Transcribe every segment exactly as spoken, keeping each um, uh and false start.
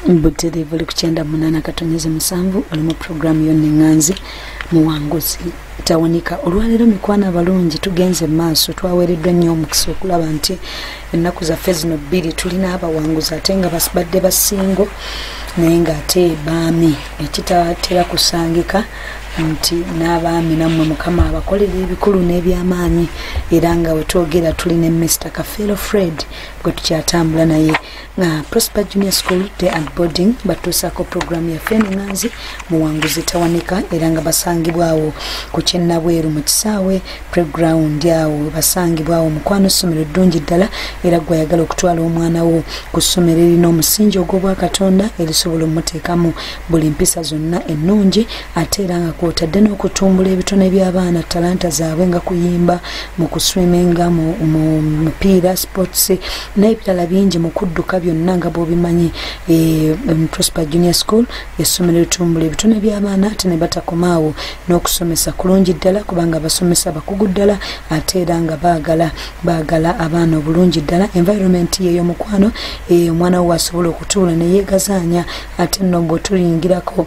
Mbutiri buli kuchenda munana katonyeze musanvu oli mu program yonna enganzi muwanguzi tawanika olwalero mikwana balungi tugenze maaso twawereddwa nnyo omukisa okulaba nti ennaku zaffe zino bbiri tulina abawanguzi ate nga basibadde basingo naye ng'ate baami ekitatera kusangika nti n'abaami nammwe mukama abakolera ebikulu n'ebyamaanyi era nga wetwogera tulina mister Kafeero Fred gwe tukyatambula naye nga Prosper Junior School Day and Boarding batuusaako programu yaffe enganzi muwanguzi tawanika era nga basangibwawo ku Kyennabweru mu kisaawe playground awo basangibwawo mukwano ssomero ddungi ddala era gwayagala okutwala omwana wo ku ssomero erina omusingi ogw'obwakatonda erisobola omuteekamu buli mpisa zonna ennungi ate era nga kwotadde n'okutumbula ebitone by'abaana talanta zaabwe nga kuyimba mu kuswiminga mu mupiira sports n'ebirala bingi mu kudduka byonna nga bw'obimanyi e, Prosper Junior School essomero litumbula ebitone by'abaana ate ne batakomaawo n'okusomesa kulungi ddala kubanga basomesa bakugu ddala ate era nga baagala baagala abaana obulungi ddala environment yeyo mukwano e, omwana wo asobola okutuula ne yeegazaanya ate nno bw'otuyingirako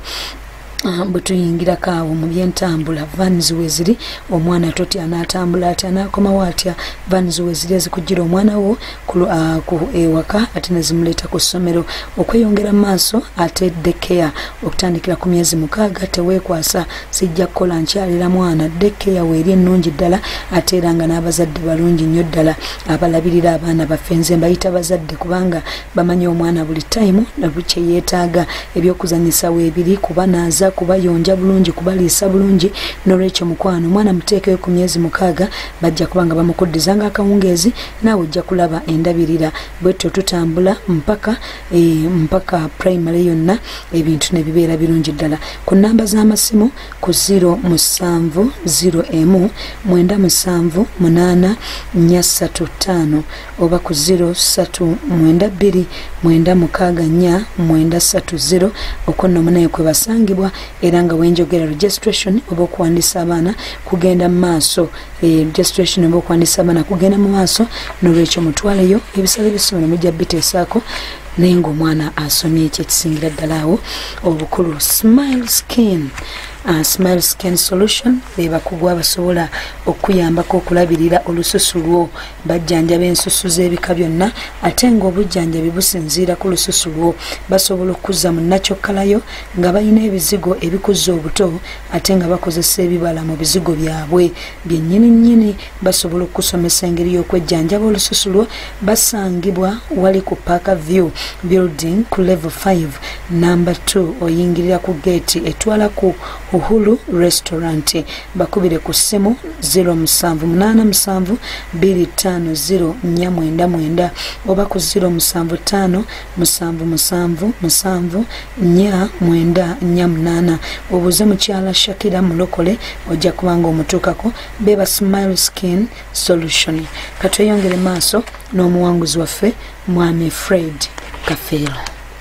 Uh, butuyingirako awo mu byentambula vans weziri omwana toti anatambula ati anakomawo atya vans weziri ezikugira omwana wo ku uh, ku ewaka ate nezimuleta ku ssomero okweyongera maaso ate daycare okutandikira ku myezi mukaaga teweekwasa sijja kukola nkyalira mwana daycare weeri ennungi ddala ate era nga n'abazadde balungi nnyo ddala abalabirira abaana baffe nze mbayita bazadde kubanga bamanyi omwana buli time kye yeetaaga ebyokuzanyisa weebiri kuba naaza kubayonja bulungi kubaliisa bulungi n'olwekyo mukwano omwana muteekeyo ku myezi mukaaga bajja kubanga bamukuddizanga akawungeezi naawe ojja kulaba endabirira bwetyo tutambula mpaka e, mpaka primary yonna ebintu ne bibeera birungi ddala ku namba z'amasimu ku zero musanvu zero emu mwenda musanvu munaana nnya ssatu ttaano oba ku zero ssatu mwenda bbiri mwenda mukaaga nnya mwenda ssatu zero okwo nno munaye kwe basangibwa era nga wenjogera registration oba okuwandiisa abaana kugenda mu maaso e, registration oba okuwandiisa abaana kugenda mu maaso n'olwekyo mutwaleyo ebisale by'essomero mujja biteesaako naye ng'omwana asomye ekyo ekisingira ddala awo obukulu Smile Skin Uh, Smile Skin Solution beba kugwa basobola okuyambako okulabirira olususu lwo bajjanja b'ensusu z'ebika byonna ate ng'obujjanja bibusinziira ku lususu lwo basobola okuza mu nakyo kalayo nga balina ebizigo ebikuza obuto ate nga bakozesa ebibala mu bizigo byabwe byennyini nnyini basobola okusomesa engeri y'okwejjanjaba olususu lwo basangibwa wali ku Parker View Building ku level five number two oyingirira ku gate etwala ku Uhuru Restaurant bakubire ku simu zero musanvu munaana musanvu bbiri ttaano zero nnya mwenda mwenda oba ku zero musanvu ttaano musanvu musanvu musanvu nnya mwenda nnya munaana obuze mukyala Shakira mulokole ojja kubanga omutuukako beba Smile Skin Solution katweyongere maaso n'omuwanguzi waffe mwami Fred Kafeero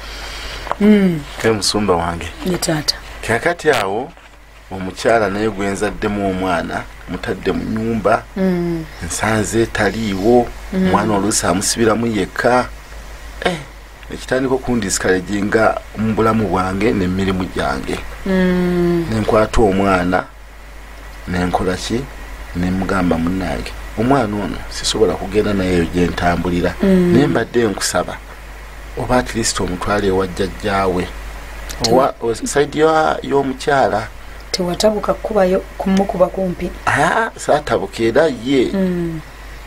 mm. ke musumba wange ne taata kakati awo omukyala naye gwenzaddemu omwana mutadde mu nyumba mm. nsanze taliiwo omwana mm. oluusi amusibiramu yekka eh, ekitandika okundisikalijinga mu bulamu bwange n'emirimu gyange mm. nenkwata omwana nenkola ki nemugamba munnange omwana ono sisobola kugenda nayeyo gye ntambulira mm. naye mbadde nkusaba oba at least omutwale ewa jjajjaawe saidi y'omukyala tewatabuka kubayo kumukuba kumpi ah saatabuka era ye mm.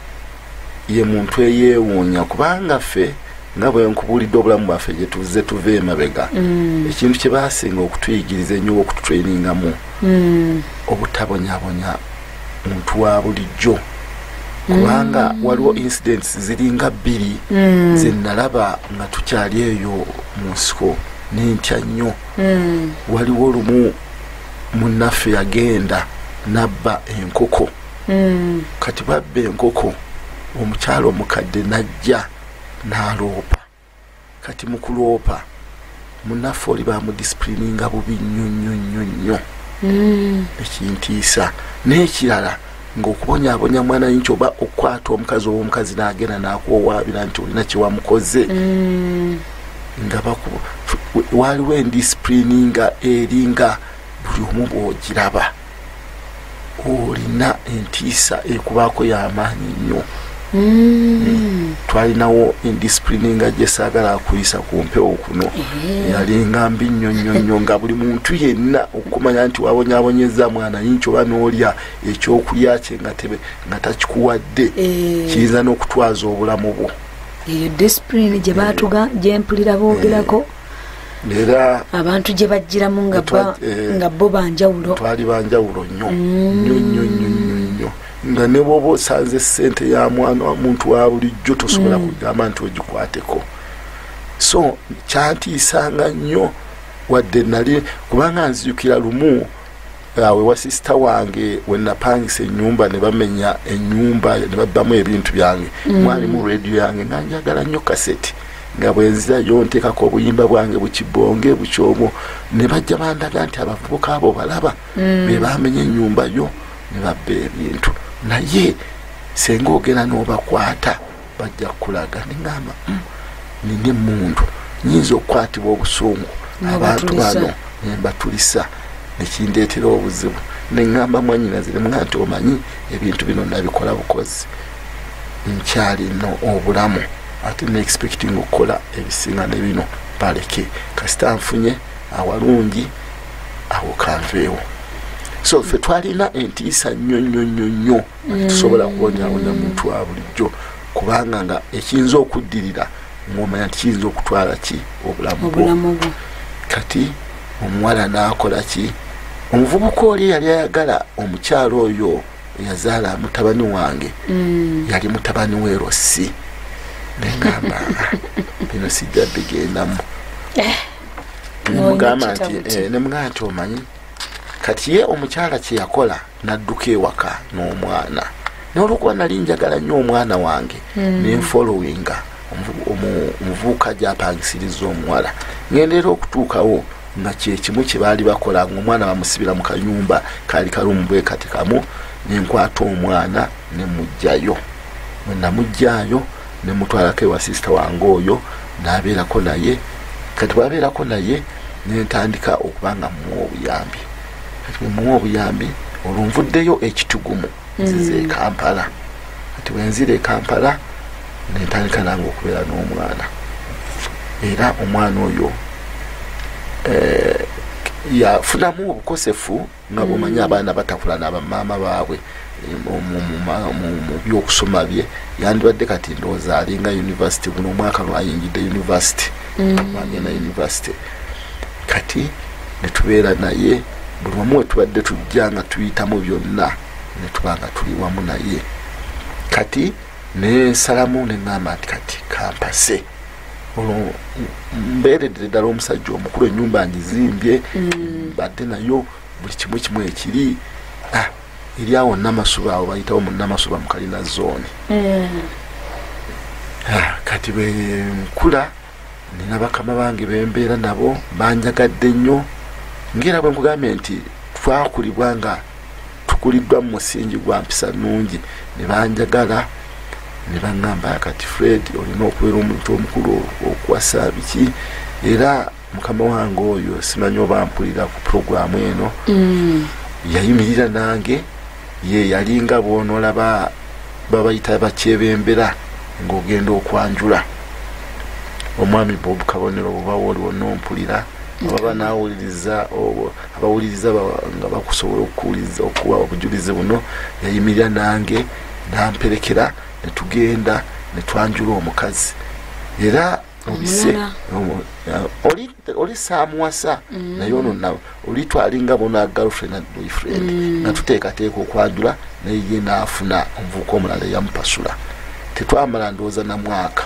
ye muntu eyeewuunya kubanga ffe nga bwe nkubulidde obulamu bwaffe gye tuze tuve emabega mm. ekintu kye baasinga okutuyigiriza ennyo okututrainingamu mm. obutabonyabonya muntu wa bulijjo kubanga mm. waliwo incidents ziringa bbiri mm. ze nalaba nga tukyali eyo mu nsiko n'entya nnyo mm. waliwo lumu munnaffe yagenda nabba enkoko mm. kati babba enkoko omukyalo omukadde najja n'aloopa kati mu kuloopa munnaffe oli bamudisipulininga bubi nnyo nnyo nnyo nnyo mm. ekintiisa n'ekirala ng'okubonyaabonya mwana yinki oba okukwata omukazi oba omukazi n'agenda n'akuwawaabira nti olina kye wamukoze mm. nga bakuba waliwo endisciplininga eringa buli omu bw'ogiraba olina entiisa ekubaako y'amaanyi nnyo. Mm. Twalinawo indisciplininga gye saagala akuyisa ku mpewo kuno yalinga mbi nnyo nnyo nnyo nga buli muntu yenna okumanya nti wabonyaabonyeza mwana yinki oba n'olya ekyokulya kye nga tebe nga takikuwadde kiyinza n'okutwaza obulamu bwo. Eyo discipline gye baatuga gye mpulira boogerako era abantu gye bajjiramu nga bo banjawulo twali banjawulo nnyo nnyo nnyo nnyo nnyo nga ne bwoba osanze ssente ya mwana wa muntu wa bulijjo tosobola kugamba nti ogikwateko. So kyantiisanga nnyo wadde nali kubanga nzijukira lumu awe wa sisita wange we napangisa ennyumba ne bamenya ennyumba ne babbamu ebintu byange mwali mu radio yange nga njagala nnyo kaseti nga bwenzirayo nteekako obuyimba bwange bukibonge bukyobo ne bajja bandaga nti abavubuka abo balaba be bamenya ennyumba yo ne babba ebintu naye senga ogera n'obakwata bajja kukulaga neŋŋamba nina emmundu nyinza okukwatibwa obusungu abantu bano nembatulisa nekindeetera obuzibu neŋŋamba mwanyinaze nemuga nti omanyi ebintu bino nabikola bukozi nkyali no obulamu ate neexpecting okukola ebisinga ne bino baleke kasita nfunye awalungi awo kanveewo. So ffe twalina entiisa nnyo nnyo nnyo nnyo tusobola kuwonyaawonya muntu wa bulijjo kubanga nga ekiyinza okuddirira ng'omanya nti kiyinza okutwala ki obulamu bwo. Kati omuwala n'akola ki omuvubuka oli yali ayagala omukyalo oyo eyazaala mutabani wange yali mutabani we Rosi neŋŋamba bino sijja bigendamu nemugamba nti nemugamba nti omanyi kati ye omukyala kye yakola n'adduka ewaka n'omwana n'olwokuba nali njagala nnyo omwana wange nenfolowinga omuvubuka gy'apangisiriza omuwala ngendeera okutuukawo nga kyekimu kye baali bakola ng'omwana bamusibira mu kanyumba kaali kalumu bwe kati kamu nenkwata omwana nemugjayo bwe namugjayo nemutwalako ewa sisita wange oyo n'abeerako naye kati bwabeerako naye nentandika okubanga muwa obuyambi kati muwa obuyambi olunvuddeyo ekitugumu nzize e Kampala kati wenzire e Kampala nentandika nange okubeera n'omwana era omwana oyo eh, yafunamu obukosefu nga bwomanyi abaana batakula n'abamaama baabwe mu byokusoma bye yandibadde kati ndowooza alinga university buno omwaka lwayingidde university agenda university kati netubeera naye buli wamu we tubadde tujja nga tuyitamu byonna netubanga tuli wamu naye kati nensalamu neŋŋamba nti kati kampase olwo mbeeredde ddala omusajja omukulu ennyumba ngizimbye badde nayo buli kimu kimu ekiri eri awo Namasuba awo bayitawo mu Namasuba mu Kalina zooni kati bwe nkula nina bakama bange bembeera nabo banjagadde nnyo ngera bwe nkugambye nti twakulibwa nga tukuliddwa mu musingi gwa mpisa nnungi ne banjagala ne baŋŋamba kati Fred olina okubeera omuntu omukulu okuwasa biki era mukama wange oyo simanyi oba mpulira ku puroguramu eno yayimirira nange ye yalinga bw'onoolaba babayita bakyebembera ng'ogenda okwanjula omwami Bob Kabonero oba waliwo n'ompulira ababa naawuliriza abawuliriza nga bakusobola okuwuliriza okuwa obujulizi buno yayimirira nange namperekera netugenda netwanjula omukazi era obise oli oli saamuwasa naye ono nawe oli twalinga bona girlfriend and boyfriend nga tuteekateeka okwanjula naye ye naafuna omuvubuka omulala yamupasula tetwamala ndowooza na mwaka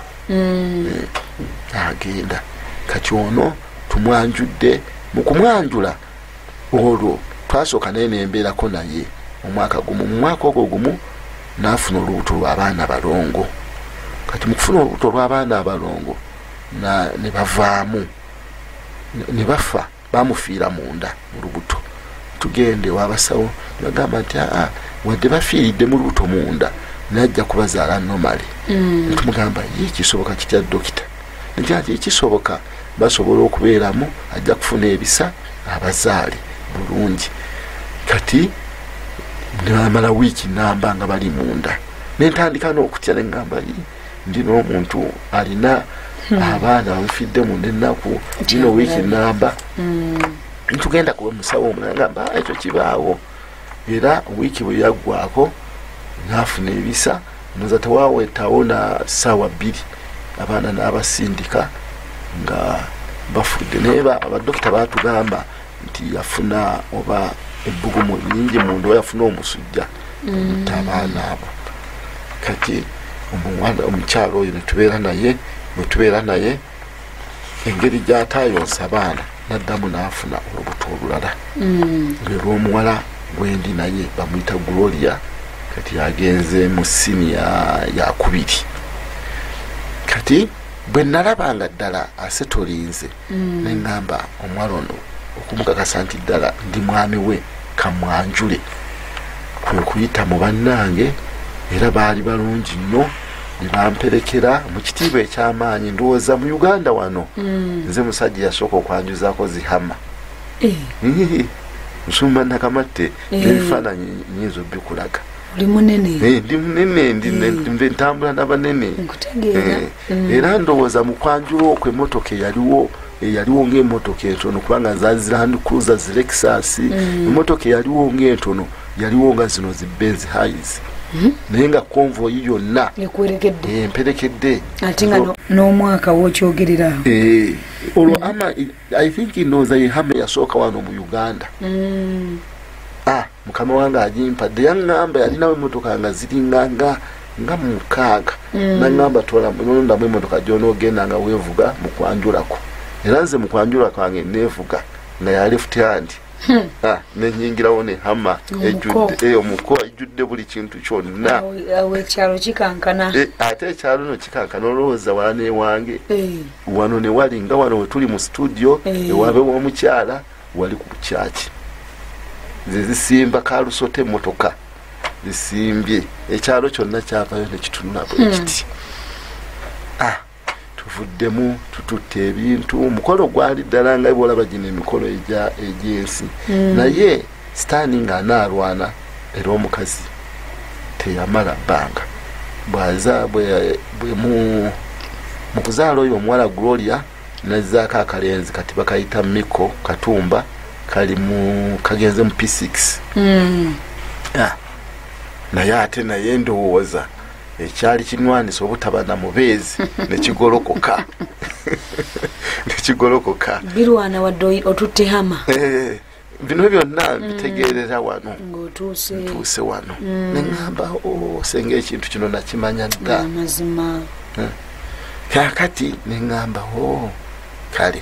agenda kati ono tumwanjudde mu kumwanjula olwo twasooka naye nembeerako naye omwaka gumu mu mwaka ogwo gumu naafuna olubuto lw'abaana balongo kati mu kufuna olubuto lw'abaana abalongo ne bavaamu ne bafa bamufiira munda mu lubuto tugende wabasawo bagamba nti aa wadde bafiiridde mu lubuto munda najja kubazaala nomale netumugamba ye kisoboka kitya dokita nti ati kisoboka basobola okubeeramu ajja kufuna ebisa abazaale bulungi. Kati namala wiiki namba nga bali munda nentandika n'okutya neŋŋamba ndi n'omuntu alina abaana bamufidde mu nnaku gino wiiki namba ntugenda kuba musawo omulala ngamba ekyo kibaawo. Era wiiki bwe yaggwako naafuna ebisa noza tewawetawo na ssaawa bbiri abaana n'abasindika nga bafudde. Naye abadokita baatugamba nti yafuna oba ebbugumu nyingi munda yafuna omusujja omutta abaana abo. Kati omukyalo oyo netubeera naye bwetubeera naye engeri gy'ataayonsa abaana naddamu n'afuna olubuto olulala lw'omuwala gwendi naye bamuyita Gloria. Kati agenze mu siniya yakubiri. Kati bwe nalabanga ddala asetolinze neŋŋamba omwala ono okumukakasa nti ddala ndi mwami we kamwanjule, kwe kuyita mu bannange era baali balungi nnyo ne bamperekera mu kitiibwa eky'amaanyi. Ndowooza mu Uganda wano nze musajja yasooka okwanjuzaako zihama nsumba nakamatte n'ebifaananyi nyinza obbikulaga. Ndi munene ndi munene nve ntambula n'abanene era ndowooza mu kwanjula okwo emmotoka eyaliwo eyaliwo ng'emmotoka entono kubanga zaali Land Cruiser zi Lexus. Emmotoka eyaliwo ng'entono yaliwo nga zino zi Benz Hiace naye nga konvoyi yonna emperekedde ate nga n'omwaka wokyogerera olwo ama I think ndowooza ye hama yasooka wano mu Uganda. Ah, mukama wange agimpadde yaŋŋamba yalinawo emmotoka nga ziringanga nga mukaaga naŋŋamba tola nondamu emmotoka gy'onoogenda nga weevuga mu kwanjulako. Era nze mu kwanjula kwange neevuga nga ya left hand nenyingirawo ne hama ejjudde omuko ejjudde buli kintu kyonna. Ekyalo kikankana ate ekyalo no kikankana olowooza wala newange wano ne wali nga wano we tuli mu studio ewabe w'omukyala wali ku kyaki ze zisimba kalusote emmotoka zisimbye ekyalo kyonna kyavayo nekitunula bwe kiti. Tuvuddemu tututte ebintu omukolo gwali ddala nga bwolaba gino emikolo egy'ensi naye sitaani nga anaalwana era omukazi teyamala bbanga bwaza bwe mu kuzaala oyo omuwala Gloria nazzaako akalenzi kati bakayita Miko Katumba kali mu kagenze mu P six naye ate naye ndowooza ekyali kinwanisa obutaba na mubeezi nekigolokoka nekigolokoka birwana wadde otutte hama. Bino byonna bitegeerera wano ng'otuuse wano neŋŋamba senga ekintu kino nakimanya dda amazima. Kakati neŋŋamba o kale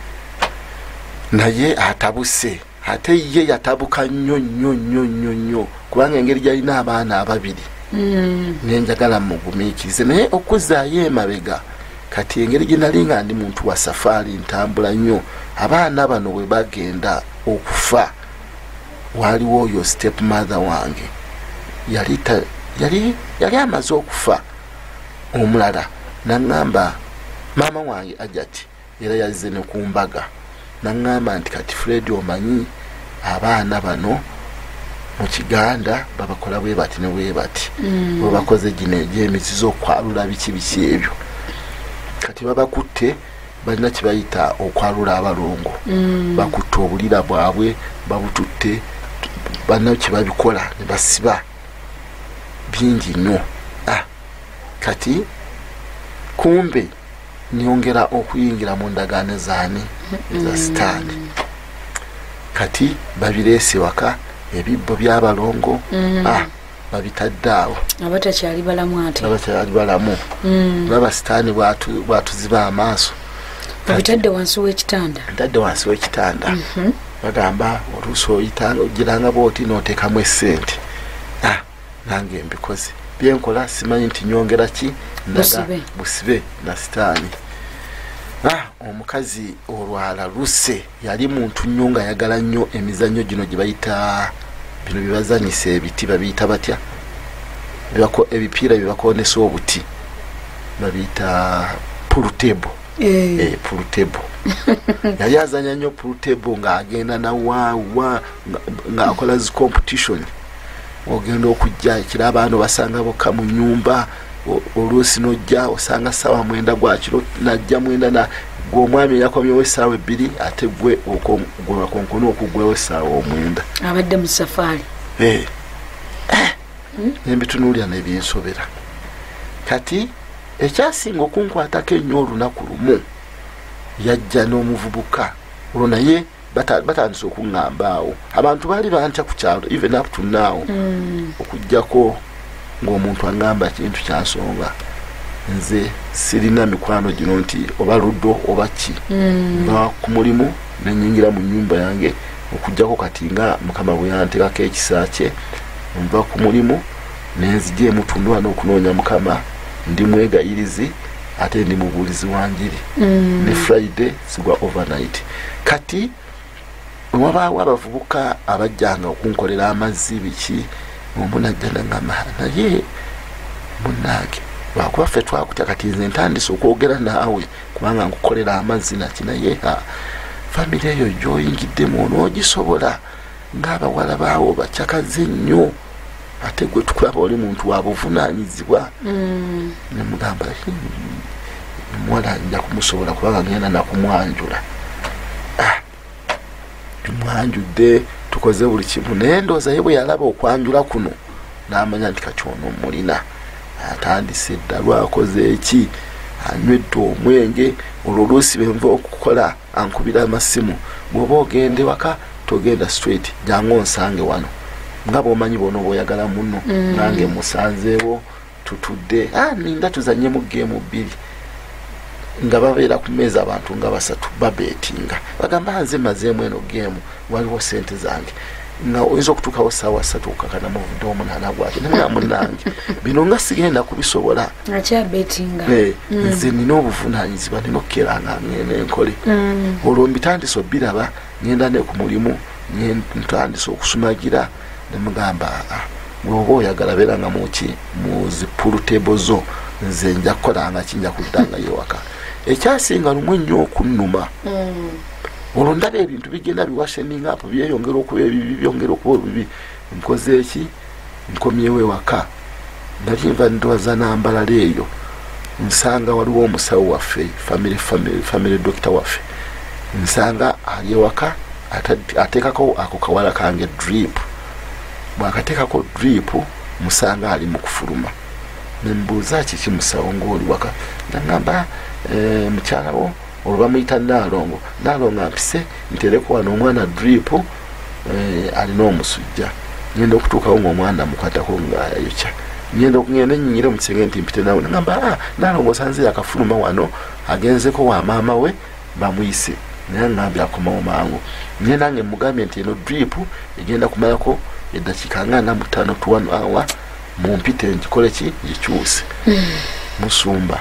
naye atabuse ate ye yatabuka nnyo nnyo nnyo nnyo nnyo kubanga engeri gyalina abaana ababiri nenjagala mugumiikirize naye okuzaayo emabega kati engeri gye nali nga ndi muntu wa safaari ntambula nnyo abaana bano bwe bagenda okufa waliwo oyo step mother wange yali yali yali amaze okufa omulala naŋŋamba maama wange Ajati era yazze ne ku mbaga naŋŋamba nti kati Fred omanyi abaana bano mu Kiganda babakola bwe bati ne bwe bati bwe bakoze gino egy'emizizo okwalula biki biki ebyo kati babakutte balina kibayita okwalula abalongo bakutte obulira bwabwe babututte balina kibabikola ne basiba bingi nnyo. Kati kumbe nyongera okuyingira mu ndagaano zaani eza sitaani kati babireese waka ebibbo by'abalongo babitadde awo abatakyali balamu ate abatakyali balamu baba sitaani bwatuziba amaaso babitadde wansi w'ekitanda ntadde wansi w'ekitanda bagamba oluusi oyitanga ogiranga bwoti n'oteekamu essente nange mbikoze byenkola simanyi nti nyongera ki ndaga busibe na sitaani. Omukazi olwala luse yali muntu nnyo nga ayagala nnyo emizannyo gino gye bayita bino bibazanyisa ebiti babiyita batya ebipiira bye bakonesa obuti babiyita pool table eh eh pool table yali azanya nnyo pool table ng'agenda na waawa ng'akola zi competition ogenda okujja ekira abantu basanga bokka mu nnyumba oluusi nojja osanga ssaawa mwenda gwa kiro najja mwenda na gw'omwami yakomyewo essaawa ebbiri ate gwe gwebakonkona okugwewo essaawa omwenda abadde mu safaari eh nebitunuulira nebinsobera kati ekyasinga okunkwatako ennyo olunaku lumu yajja n'omuvubuka olwo naye batandise okuŋŋamba awo abantu baali bantya ku kyalo even up to now okujjako ng'omuntu aŋŋamba kintu kyansonga nze sirina mikwano gino nti oba luddo oba ki nva ku mulimu nenyingira mu nnyumba yange okujjako kati nga mukama bwe yanteekako ekisa kye nva ku mulimu nenzija emutundu wano okunoonya mukama ndi mwegayirizi ate ndi mubuulizi wa njiri ne Friday sigwa overnight kati wabaawo abavubuka abajjanga okunkolera amazzi biki omunajja nangamba naye munnange lwakuba ffe twakutya kati nze ntandise okwogera naawe kubanga nkukolera amazzi naki naye famire eyo gyoyingiddemu onoogisobola ng'abawala baawo bakyakaze nnyo ate gwe tukulaba oli muntu wa buvunaanyizibwa nemugamba muwala nja kumusobola kubanga ngenda nakumwanjula tumwanjudde tukoze buli kimu naye ndooza ye bwe yalaba okwanjula kuno n'amanya nti kakyono mulina atandise edda lwakoze eki anywedde omwenge olwo oluusi benva okukola ankubira amasimu bw'oba ogende waka togenda straight jangu onsange wano nga bw'omanyi bono bw'oyagala muno nange musanzeewo tutudde ninda tuzanye mu geemu bbiri nga babeera ku meeza abantu nga basatu babeetinga bagamba nze mazeemu eno geemu waliwo sente zange nga oyinza okutuukawo ssaawa ssatu okukakana muvudde omunaana gwake nemuna munnange bino nga sigenda kubisobola akyabeetinga nze nina obuvunaanyizibwa nina okukeranga ngende enkole olwo mbitandise obbiraba ngenda ne ku mulimu ntandise okusumagira nemugamba bw'oba oyagala beera nga muki mu zipulu tebo zo nze nja kukolanga kinja kuddanga yewaka ekyasinga lumu nnyo okunnuma olwo ndaba ebintu bigenda biwasheninga apo byeyongera okuba ebibi byongera okuba obubi nkoze eki nkomyewo ewaka nali nva ndwaza nambalala eyo nsanga waliwo omusawo waffe family family family doctor waffe nsanga ali ewaka ateekako ako kawala kange drip bwakateekako drip musanga ali mu kufuluma nembuuza kiki musawo ng'oli waka nagamba mukyalawo olwo bamuyita Naalongo Naalongo ampise ntereko wano omwana drip alina omusujja ngenda okutuukawo ng'omwana mukwatako ng'ayayokya ngenda okugenda enyinyire mu kisenge nti mpite nawe nagamba Naalongo osanze akafuluma wano agenzeko wa maama we bamuyise naye ngambye akomawo mangu naye nange mugambye nti eno drip egenda kumalako eddakiika nga ana mu ttaano to one hour mumpite nkikole ki gikyuse musumba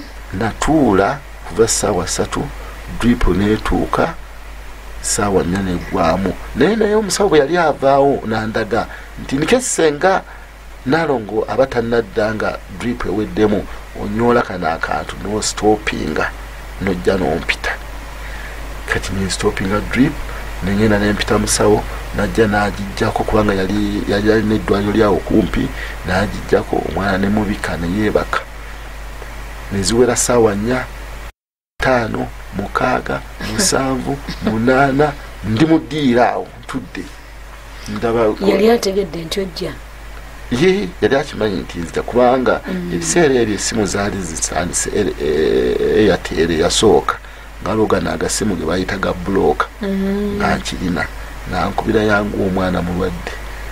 natuula kuva ssaawa ssatu drip neetuuka ssaawa nnya neggwamu naye naye omusawo bwe yali avaawo nandaga nti nikesenga Naalongo aba tannadda nga drip eweddemu onyoola kana akantu nostopinga nojja nompita kati nestopinga drip nengenda nempita musawo najja nagijjako kubanga yali yali alina eddwaliro lyawo kumpi nagijjako omwana nemubika neyeebaka neziwera ssaawa nnya ttaano mukaaga musanvu munaana ndi muddiira awo ntudde ndaba yali ategedde nti ojja ye yali akimanyi nti nzija kubanga ebiseera ebyo essimu zaali zisandise Airtel yasooka ngalogana agasimu ge bayita ga bloka nga nkirina nankubira yangu omwana mulwadde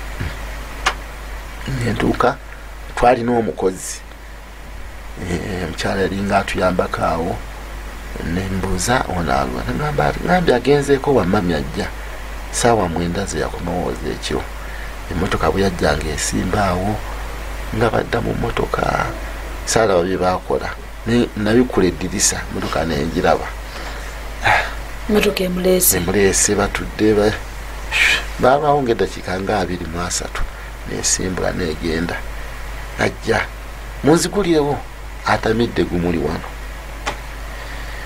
nentuuka twalina omukozi omukyala yali nga atuyambako awo nembuuza onaalwa nagambye agenzeeko wamami ajja saawa mwenda ze yakomawooza ekyo emmotoka bwe yajjanga esimba awo nga badda mu mmotoka saalaba bye bakola nabikula eddirisa mmotoka nenjiraba motoka emuleese emuleese batudde babaawo ng'eddakiika nga abiri mu asatu nesimbula negenda ajja munzigulirewo atamidde gumuli wano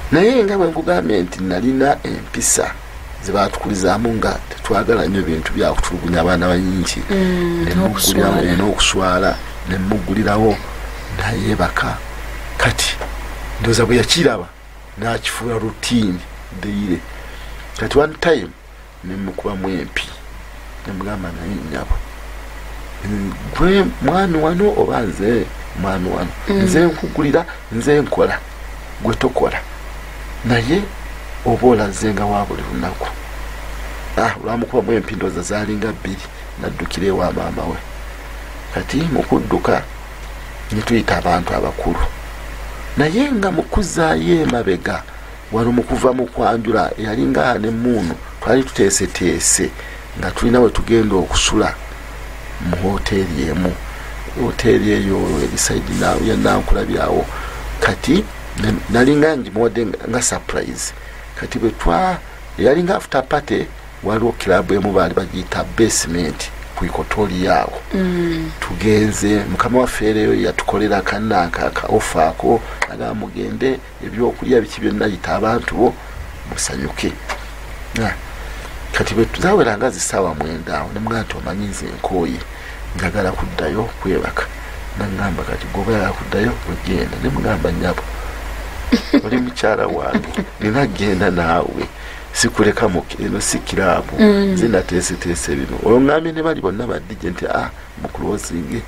naye nga bwe nkugambye nti nalina empisa zebatukuzaamu nga tetwagala nnyo bintu byakutulugunya abaana banyingi n'okuswala nemugulirawo nayebaka kati ndoza bwe yakiraba nakifuula rutiini deire kati one time nemukubamu empi nemugamba naye nyabo gwe mwami wano oba nze mwami wano nze nkugulira nze nkola gwe tokola naye oba olazenga wa buli lunaku olwamukubamu empi ndooza zalinga bbiri naddukira ewa maama we kati mukudduka netuyita abantu abakulu naye nga mukuzaayo emabega wali mukuva mu kwanjula eyalinga nemuunu twali tuteeseteese nga tulina we tugenda okusula mu hoteeri emu hoteeri eyo erisaidi yanankulabyawo kati nalinga njimuwadde nga surprise kati bwe twa yalinga after party waliwo kilabu emu baali bagiyita basement ku ikotori yaawo mm. tugenze mukama waffe ereyo yatukolera kanaka ka ofa ako aga mugende ebyokulya biki byonna yita abantu bo musanyuke na kati bwe tuzaweranga zisaawa mwenda awo nemugamba nti omanyi nze nkooye njagala kuddayo kwebaka nangamba kati goba yagala kuddayo ogenda nemugamba nyabo oli mukyala wange nina genda naawe sikuleka eno si kiraabu mm. zinateeseteese bino olwo ngambye ne bali bonna badije nti ah mukulozinge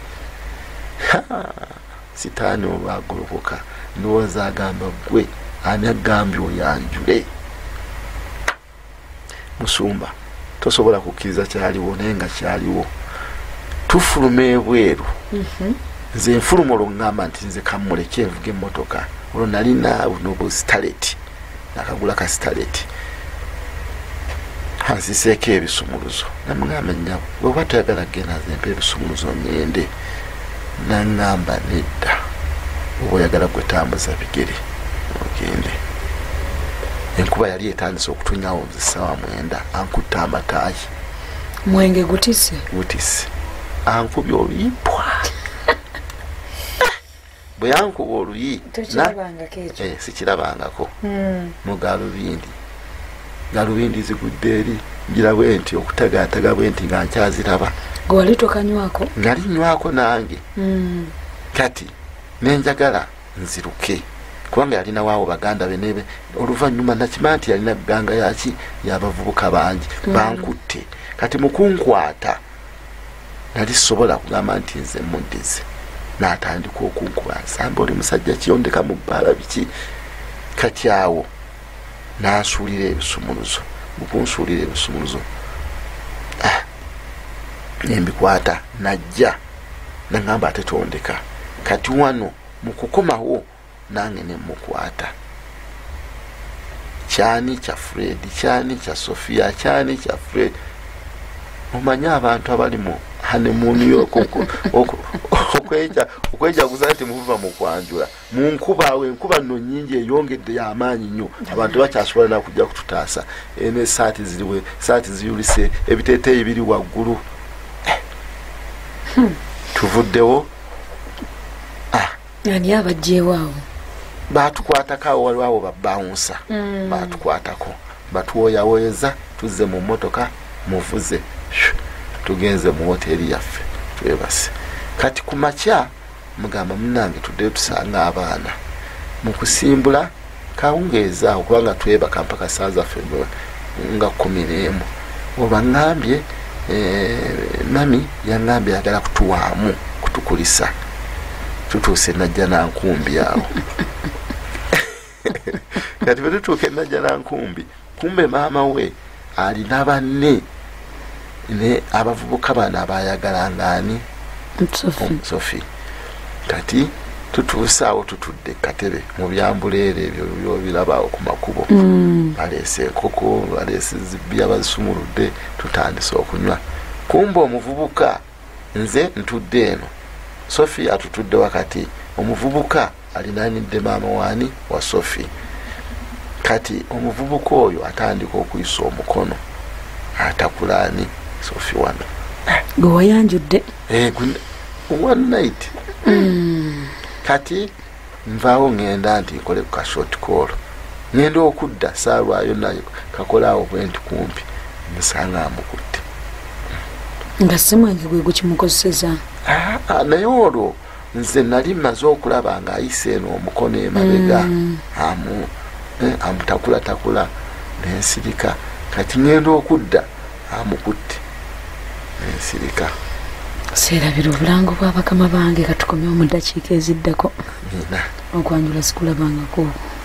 sitaani oba agolokoka ndowooza agamba gwe ani agambye oyanjule musumba tosobola kukkiriza kyaliwo naye nga kyaliwo tufuluma ebweru mm-hmm. nze nfuluma olwo ngamba nti nze kamuleke nvuga emmotoka olwo nalina nobu staleti nakagula ka staleti hansiseeko ebisumuluzo namugamba nyabo bweba toyagala genda zempa ebisumuluzo ngende nangamba nedda oba oyagala gwetambuza bigere ogende enkuba yali etandise okutunyawo zisaawa mwenda ankutta amataayi mwenge gutise gutise ankubye oluyipwa bwe yankuba oluyi eh, sikirabangako mm. mu galubindi galubindi zigudde eri njirabwe nti okutagaataga bwe nti nga nkyaziraba gwe wali tokanywako nali nywako nange mm. kati nenjagala nziruke kubanga yalina waawo baganda be nebe oluvannyuma nakimanya nti yalina ganga yaki yabavubuka bangi mm. bankutte kati mukunkwata nali sobola kugamba nti nze muddize n'atandika okunkuba nsamba oli musajja kiyondeka mu bbaala biki kati awo n'ansuulira ebisumuluzo mukunsuulira ebisumuluzo ah. nembikwata najja nangamba ate tondeka kati wano mukukomawo nange nemukwata kyani kya Fred kyani kya Sofia kyani kya Fred omanyi abantu abalimu honeymoon yoko okweja okweja kuzati muvuva mu kwanjula mu nkuba awe nkuba no nyingi eyongedde ya amaanyi nnyo abantu bakyasobola na kujja kututaasa ene saati ziliwe saati ziyulise ebiteteeyi biri waggulu hmm. tuvuddewo ah yani abajjeewaawo batukwatako waliwo babawunsa mm. batukwatako batuwoyawoyeza tuzze mu motoka muvuze tugenze mu hoteli yaffe twebase kati kumakya mugamba munange tudde tusanga abaana mukusimbula kawungeeza okubanga twebaka mpaka saaza ffe nga kumi n'emu oba ngambye e, mami yangambye yagala kutuwaamu kutukulisa tutuuse najja nankumbi awo kati bwe tutuuke najja nankumbi kumbe maama we alina banne ne abavubuka bana abayagalanga ani Sophie kati tutuusaawo tutudde katebe mu byambuleere ebyo byobirabaawo ku makubo mm. baleese enkoko baleese zibbiya bazisumuludde tutandise okunywa kumbe omuvubuka nze ntudde eno Sophie atutudde wakati omuvubuka alinanidde maama waani wa Sophie kati omuvubuka oyo atandika okuyisa omukono atakulaani Sophie wano gwe wayanjudde eh one night mm. kati nvaawo ngenda nti nkole ka short call ngenda okudda saalwayo nayo kakolaawo bwenti kumpi musanga amukutte nga simwenge gwe gukimukozeseza. Naye olwo nze nali maze okulaba nga ayise eno omukono emabega amu amutakula takula nensirika kati ngenda okudda amukutte nensirika. Seerabira obulango bwa bakama bange katukomyewo mu ddakiika eziddako. Nina okwanjula sikulabangako.